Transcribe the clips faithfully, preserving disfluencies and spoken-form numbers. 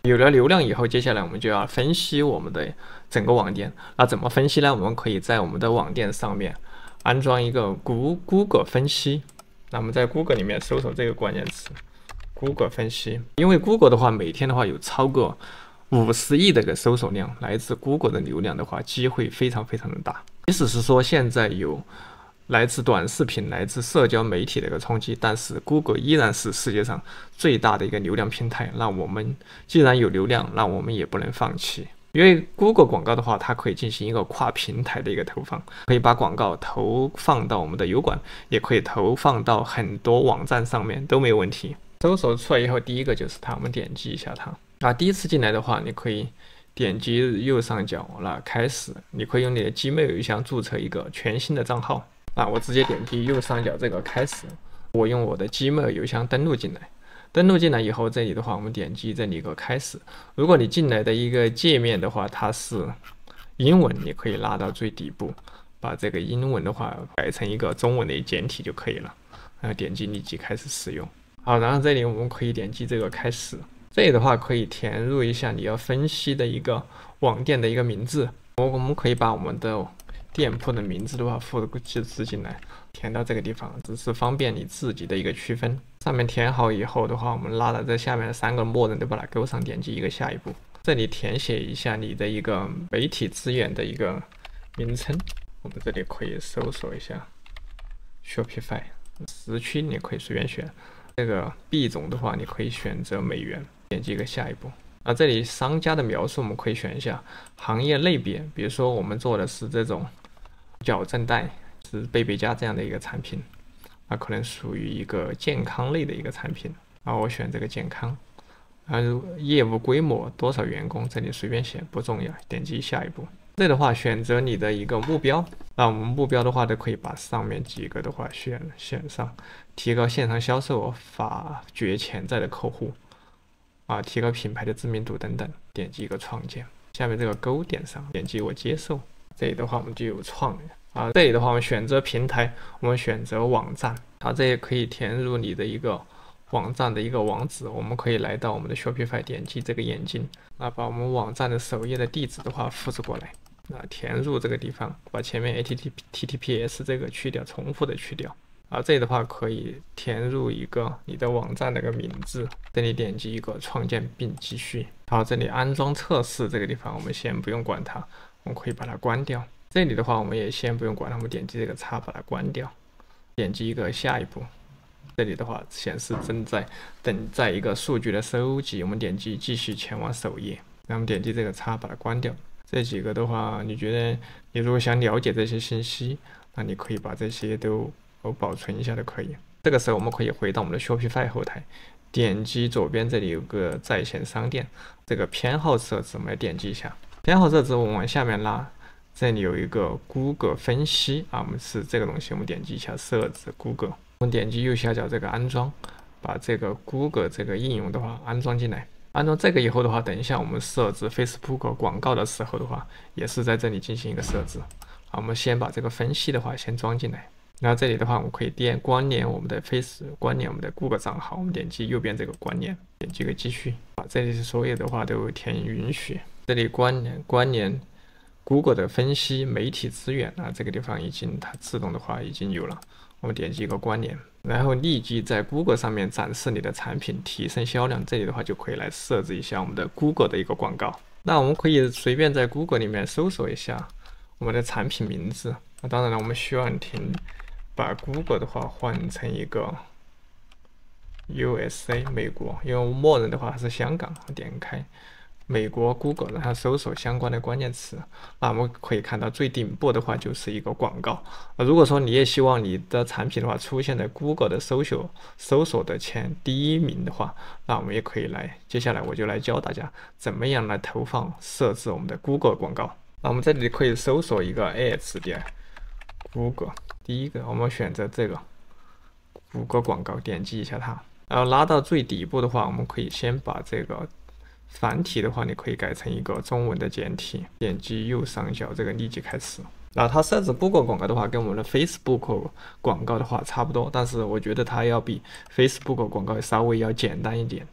有了流量以后，接下来我们就要分析我们的整个网店。那怎么分析呢？我们可以在我们的网店上面安装一个 Google 分析。那我们在 Google 里面搜索这个关键词 ，Google 分析。因为 Google 的话，每天的话有超过五十亿的一个搜索量，来自 Google 的流量的话，机会非常非常的大。即使是说现在有来自短视频、来自社交媒体的一个冲击，但是 Google 依然是世界上最大的一个流量平台。那我们既然有流量，那我们也不能放弃。因为 Google 广告的话，它可以进行一个跨平台的一个投放，可以把广告投放到我们的油管，也可以投放到很多网站上面，都没有问题。搜索出来以后，第一个就是它，我们点击一下它。啊，第一次进来的话，你可以点击右上角那开始，你可以用你的 Gmail 邮箱注册一个全新的账号。啊，我直接点击右上角这个开始，我用我的 Gmail 邮箱登录进来。登录进来以后，这里的话，我们点击这里一个开始。如果你进来的一个界面的话，它是英文，你可以拉到最底部，把这个英文的话改成一个中文的简体就可以了。然后点击立即开始使用。好，然后这里我们可以点击这个开始。这里的话可以填入一下你要分析的一个网店的一个名字。我我们可以把我们的店铺的名字的话复制进来，填到这个地方，只是方便你自己的一个区分。上面填好以后的话，我们拉到这下面的三个默认都把它勾上，点击一个下一步。这里填写一下你的一个媒体资源的一个名称。我们这里可以搜索一下 Shopify 时区，你可以随便选。这个币种的话，你可以选择美元，点击一个下一步。啊，这里商家的描述我们可以选一下行业类别，比如说我们做的是这种矫正带，是贝贝佳这样的一个产品，啊，可能属于一个健康类的一个产品，啊，我选这个健康。啊，业务规模多少员工，这里随便选不重要，点击下一步。这的话选择你的一个目标，那我们目标的话都可以把上面几个的话选选上，提高线上销售，发掘潜在的客户，啊，提高品牌的知名度等等，点击一个创建。下面这个勾点上，点击我接受。这里的话我们就有创啊，这里的话我们选择平台，我们选择网站，啊，这也可以填入你的一个网站的一个网址。我们可以来到我们的 Shopify， 点击这个眼睛，啊，把我们网站的首页的地址的话复制过来，啊，填入这个地方，把前面 H T T P S 这个去掉，重复的去掉。啊，这里的话可以填入一个你的网站的一个名字，这里点击一个创建并继续。好，这里安装测试这个地方我们先不用管它，我们可以把它关掉。这里的话我们也先不用管它，我们点击这个叉把它关掉，点击一个下一步。这里的话显示正在等待一个数据的收集，我们点击继续前往首页，然后我们点击这个叉把它关掉。这几个的话，你觉得你如果想了解这些信息，那你可以把这些都都保存一下都可以。这个时候我们可以回到我们的 Shopify 后台，点击左边这里有个在线商店，这个偏好设置我们来点击一下。偏好设置我们往下面拉，这里有一个 Google 分析啊，我们是这个东西，我们点击一下设置 Google， 我们点击右下角这个安装，把这个 Google 这个应用的话安装进来。安装这个以后的话，等一下我们设置 Facebook 广告的时候的话，也是在这里进行一个设置。好，我们先把这个分析的话先装进来。然后这里的话，我们可以点关联我们的 Face， 关联我们的 Google 账号，我们点击右边这个关联，点击个继续。啊，这里是所有的话都填允许。这里关联关联 Google 的分析媒体资源啊，这个地方已经它自动的话已经有了，我们点击一个关联，然后立即在 Google 上面展示你的产品，提升销量。这里的话就可以来设置一下我们的 Google 的一个广告。那我们可以随便在 Google 里面搜索一下我们的产品名字。那当然了，我们需要停把 Google 的话换成一个 U S A 美国，因为默认的话是香港。点开美国 Google， 然后搜索相关的关键词，那我们可以看到最顶部的话就是一个广告。如果说你也希望你的产品的话出现在 Google 的搜索搜索的前第一名的话，那我们也可以来，接下来我就来教大家怎么样来投放设置我们的 Google 广告。那我们这里可以搜索一个 ads 点 Google， 第一个我们选择这个谷歌广告，点击一下它，然后拉到最底部的话，我们可以先把这个繁体的话，你可以改成一个中文的简体，点击右上角这个立即开始。然后它设置 Google 广告的话，跟我们的 Facebook 广告的话差不多，但是我觉得它要比 Facebook 广告稍微要简单一点。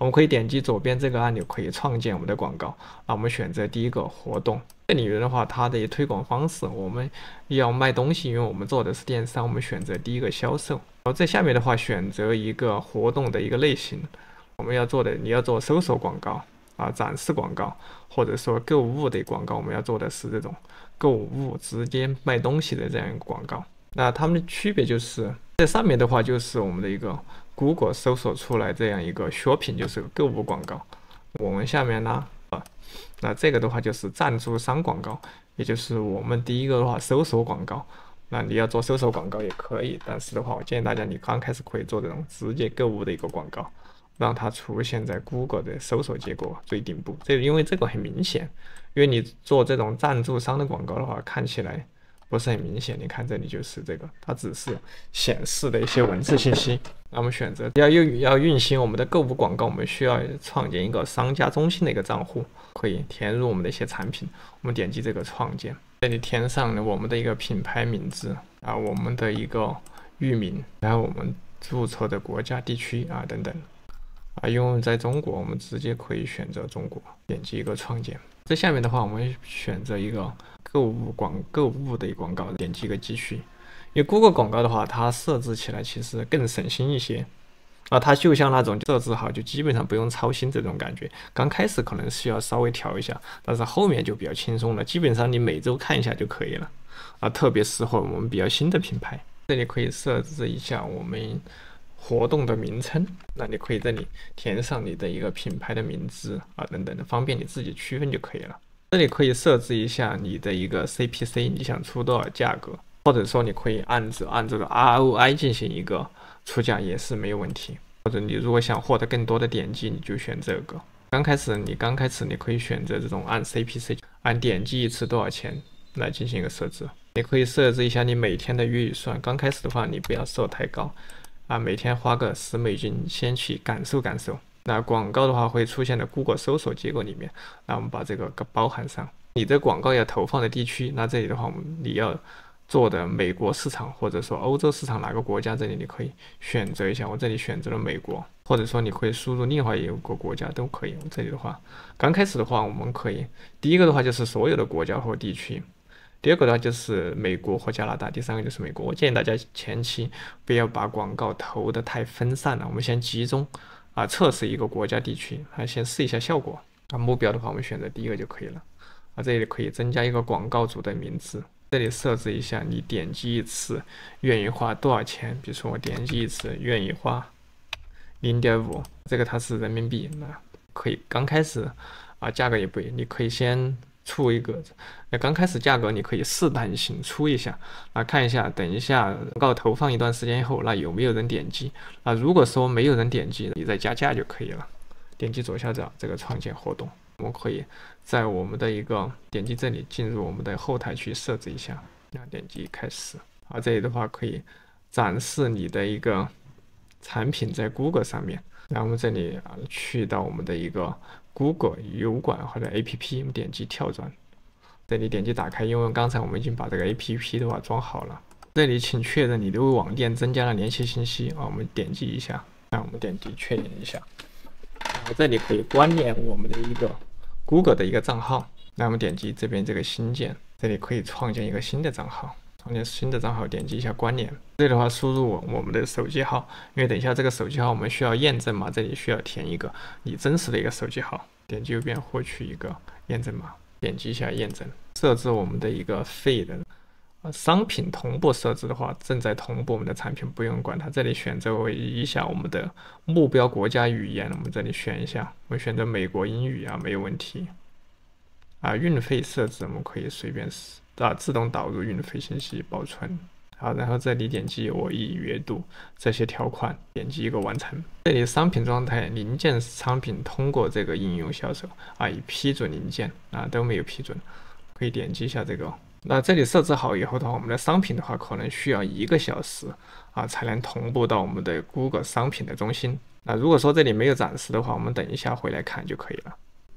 我们可以点击左边这个按钮，可以创建我们的广告。那我们选择第一个活动，这里面的话，它的推广方式，我们要卖东西，因为我们做的是电商，我们选择第一个销售。然后在下面的话，选择一个活动的一个类型，我们要做的，你要做搜索广告啊，展示广告，或者说购物的广告，我们要做的是这种购物直接卖东西的这样一个广告。那它们的区别就是在上面的话，就是我们的一个 Google 搜索出来这样一个 shopping， 就是购物广告。我们下面呢，啊，那这个的话就是赞助商广告，也就是我们第一个的话搜索广告。那你要做搜索广告也可以，但是的话，我建议大家你刚开始可以做这种直接购物的一个广告，让它出现在 Google 的搜索结果最顶部。这因为这个很明显，因为你做这种赞助商的广告的话，看起来不是很明显。你看这里就是这个，它只是显示的一些文字信息。那我们选择要运要运行我们的购物广告，我们需要创建一个商家中心的一个账户，可以填入我们的一些产品。我们点击这个创建，这里填上了我们的一个品牌名字啊，我们的一个域名，然后我们注册的国家、地区啊等等啊，因为我们在中国，我们直接可以选择中国，点击一个创建。在下面的话，我们选择一个购物广购物的一个广告，点击一个继续。因为 Google 广告的话，它设置起来其实更省心一些啊，它就像那种设置好就基本上不用操心这种感觉。刚开始可能需要稍微调一下，但是后面就比较轻松了，基本上你每周看一下就可以了啊，特别适合我们比较新的品牌。这里可以设置一下我们活动的名称，那你可以这里填上你的一个品牌的名字啊等等的，方便你自己区分就可以了。这里可以设置一下你的一个 C P C， 你想出多少价格，或者说你可以按照按这个 R O I 进行一个出价也是没有问题。或者你如果想获得更多的点击，你就选这个。刚开始你刚开始你可以选择这种按 C P C， 按点击一次多少钱来进行一个设置。你可以设置一下你每天的月预算，刚开始的话你不要设太高啊，每天花个十美金先去感受感受。那广告的话会出现在 Google 搜索结果里面，那我们把这个包含上。你的广告要投放的地区，那这里的话我们你要做的美国市场或者说欧洲市场哪个国家，这里你可以选择一下。我这里选择了美国，或者说你可以输入另外一个国家都可以。这里的话，刚开始的话我们可以第一个的话就是所有的国家或地区。第二个的话就是美国或加拿大，第三个就是美国。我建议大家前期不要把广告投的太分散了，我们先集中啊测试一个国家地区，啊先试一下效果。啊目标的话我们选择第一个就可以了。啊这里可以增加一个广告主的名字，这里设置一下你点击一次愿意花多少钱，比如说我点击一次愿意花 零点五， 这个它是人民币，那可以刚开始啊价格也不一，你可以先出一个，那刚开始价格你可以试探性出一下，啊看一下，等一下广告投放一段时间以后，那有没有人点击？啊如果说没有人点击，你再加价就可以了。点击左下角这个创建活动，我们可以在我们的一个点击这里进入我们的后台去设置一下，那点击开始。啊这里的话可以展示你的一个产品在 Google 上面，然后我们这里啊去到我们的一个 Google 油管或者 A P P， 我们点击跳转，这里点击打开，因为刚才我们已经把这个 A P P 的话装好了。这里请确认你的网店增加了联系信息啊，我们点击一下，那我们点击确认一下，然后这里可以关联我们的一个 Google 的一个账号，那我们点击这边这个新建，这里可以创建一个新的账号。创建新的账号，点击一下关联。这里的话，输入我们的手机号，因为等一下这个手机号我们需要验证码，这里需要填一个你真实的一个手机号。点击右边获取一个验证码，点击一下验证，设置我们的一个 feed。商品同步设置的话，正在同步我们的产品，不用管它。这里选择为一下我们的目标国家语言，我们这里选一下，我选择美国英语啊，没有问题。啊，运费设置我们可以随便啊自动导入运费信息保存。好，然后这里点击我已阅读这些条款，点击一个完成。这里商品状态零件商品通过这个应用销售啊，已批准零件啊都没有批准，可以点击一下这个。那这里设置好以后的话，我们的商品的话可能需要一个小时啊才能同步到我们的 Google 商品的中心。那如果说这里没有展示的话，我们等一下回来看就可以了。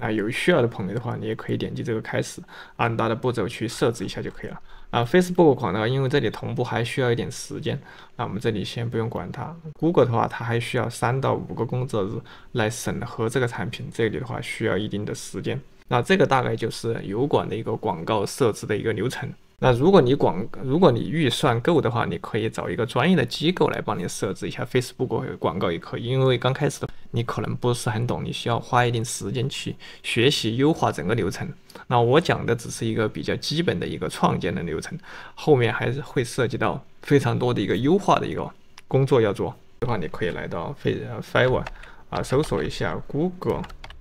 啊，有需要的朋友的话，你也可以点击这个开始，按它的步骤去设置一下就可以了。啊 ，Facebook 广告因为这里同步还需要一点时间，那我们这里先不用管它。Google 的话，它还需要三到五个工作日来审核这个产品，这里的话需要一定的时间。那这个大概就是油管的一个广告设置的一个流程。那如果你广，如果你预算够的话，你可以找一个专业的机构来帮你设置一下 Facebook 广告也可以。因为刚开始的你可能不是很懂，你需要花一定时间去学习优化整个流程。那我讲的只是一个比较基本的一个创建的流程，后面还是会涉及到非常多的一个优化的一个工作要做的话，你可以来到 Fiverr 啊，搜索一下 Google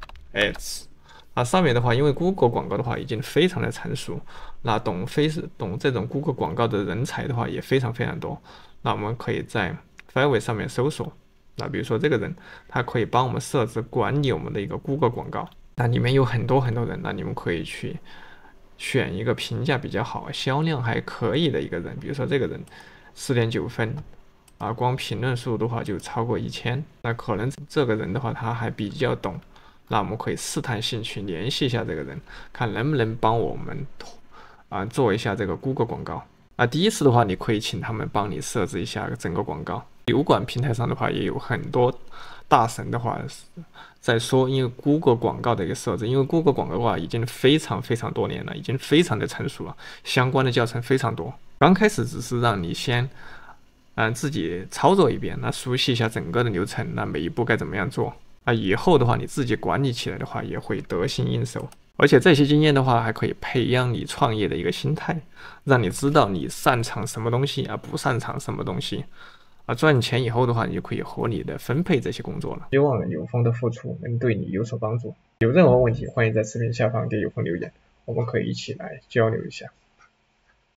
Ads。啊，上面的话，因为 Google 广告的话已经非常的成熟，那懂 Face 懂这种 Google 广告的人才的话也非常非常多。那我们可以在 Fiverr 上面搜索，那比如说这个人，他可以帮我们设置管理我们的一个 Google 广告。那里面有很多很多人，那你们可以去选一个评价比较好、销量还可以的一个人，比如说这个人四点九分，啊，光评论数的话就超过一千，那可能这个人的话他还比较懂。那我们可以试探性去联系一下这个人，看能不能帮我们啊做一下这个 Google 广告啊。第一次的话，你可以请他们帮你设置一下整个广告。油管平台上的话，也有很多大神的话在说，因为 Google 广告的一个设置，因为 Google 广告的话已经非常非常多年了，已经非常的成熟了，相关的教程非常多。刚开始只是让你先嗯、呃、自己操作一遍，那熟悉一下整个的流程，那每一步该怎么样做。啊，以后的话，你自己管理起来的话，也会得心应手。而且这些经验的话，还可以培养你创业的一个心态，让你知道你擅长什么东西啊，不擅长什么东西。啊，赚钱以后的话，你就可以合理的分配这些工作了。希望有风的付出能对你有所帮助。有任何问题，欢迎在视频下方给有风留言，我们可以一起来交流一下。